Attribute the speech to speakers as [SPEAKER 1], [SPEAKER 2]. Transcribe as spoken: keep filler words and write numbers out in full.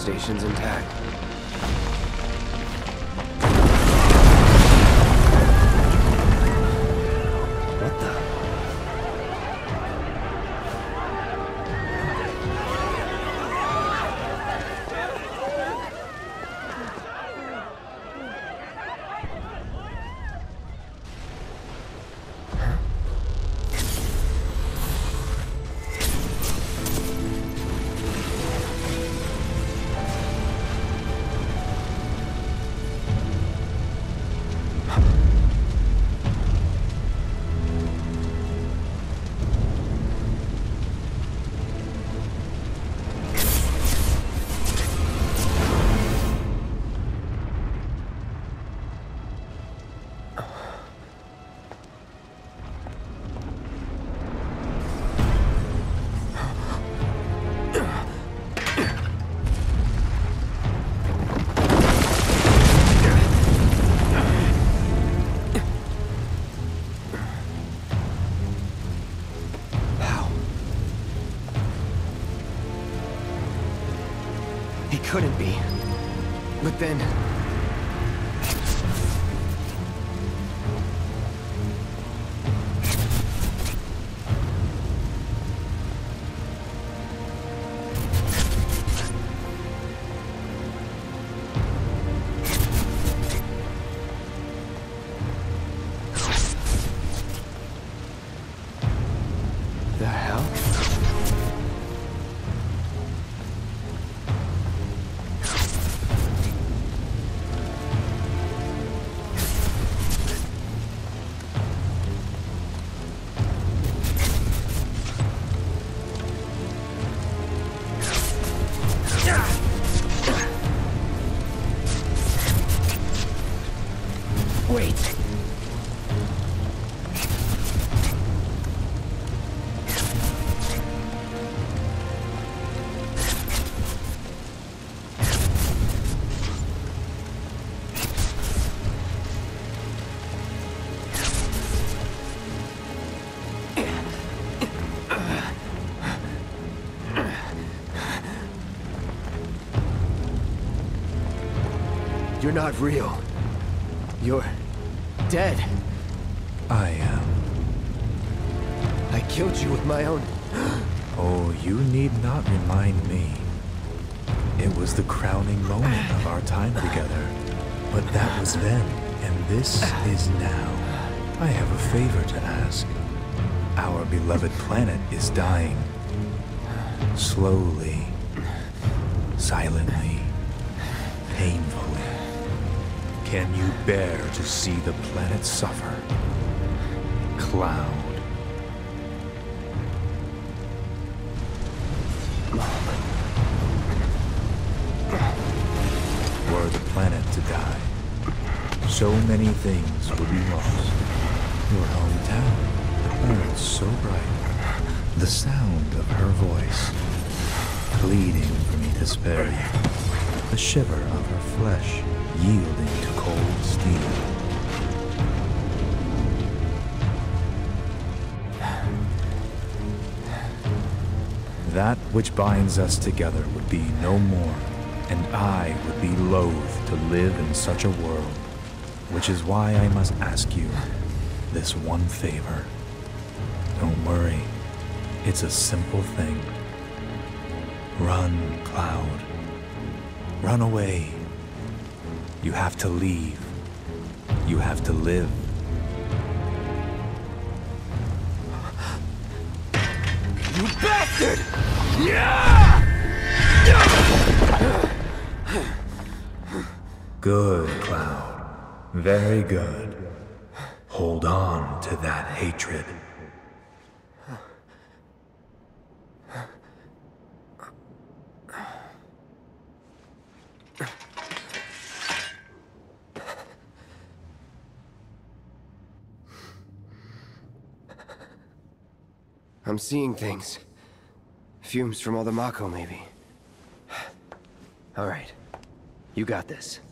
[SPEAKER 1] Station's intact. What the? He couldn't be. But then... the hell? Wait. You're not real. You're dead.
[SPEAKER 2] I am.
[SPEAKER 1] I killed you with my own...
[SPEAKER 2] Oh, you need not remind me. It was the crowning moment of our time together. But that was then, and this is now. I have a favor to ask. Our beloved planet is dying. Slowly. Silently. Painfully. Can you bear to see the planet suffer? Cloud. Were the planet to die, so many things would be lost. Your hometown, the earth so bright, the sound of her voice, pleading for me to spare you, the shiver of her flesh yielding to cold steel. That which binds us together would be no more, and I would be loath to live in such a world, which is why I must ask you this one favor. Don't worry, it's a simple thing. Run, Cloud. Run away. You have to leave. You have to live.
[SPEAKER 1] You bastard! Yeah!
[SPEAKER 2] Good, Cloud. Very good. Hold on to that hatred.
[SPEAKER 1] I'm seeing things. Fumes from all the Mako, maybe. All right. You got this.